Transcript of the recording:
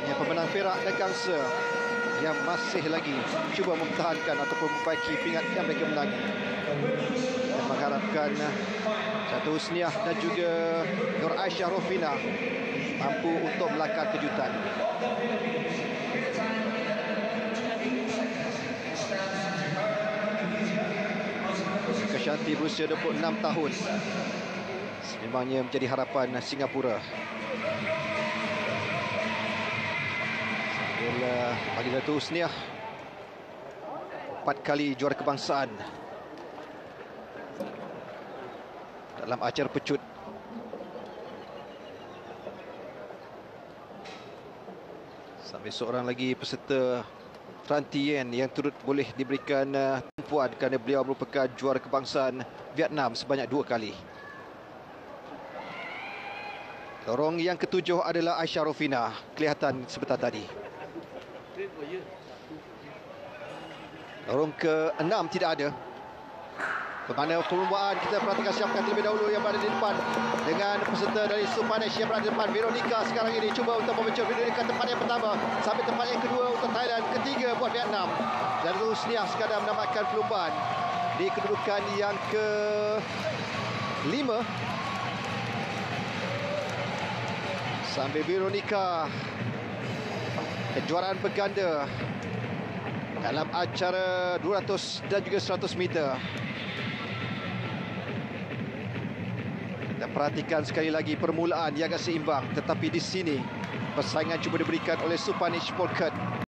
Nampaknya pemenang perak dan gangsa yang masih lagi cuba mempertahankan ataupun memperbaiki pingat yang mereka menangi. Kita mengharapkan Satu Husniah dan juga Nur Aisyah Rofina mampu untuk melakar kejutan. Keshanti berusia 26 tahun. Memangnya menjadi harapan Singapura. Bagi Datuk Husniah 4 kali juara kebangsaan dalam acara pecut. Sampai seorang lagi peserta Tran Tien yang turut boleh diberikan tumpuan kerana beliau merupakan juara kebangsaan Vietnam sebanyak 2 kali. Lorong yang ketujuh adalah Aisyah Rofina, kelihatan sebentar tadi. Lorong ke-6 tidak ada. Bagaimana perlumbaan, kita perhatikan siapkan terlebih dahulu yang berada di depan dengan peserta dari Supanesh yang berada di depan. Veronica sekarang ini cuba untuk memecah. Veronica tempat yang pertama sampai tempat yang kedua untuk Thailand, ketiga buat Vietnam. Dan Husniah sekadar mendapatkan perlumbaan di kedudukan yang ke-5. Sambil Veronica kejuaraan berganda dalam acara 200 dan juga 100 meter. Kita perhatikan sekali lagi permulaan yang agak seimbang, tetapi di sini persaingan cuba diberikan oleh Supanesh Polkert.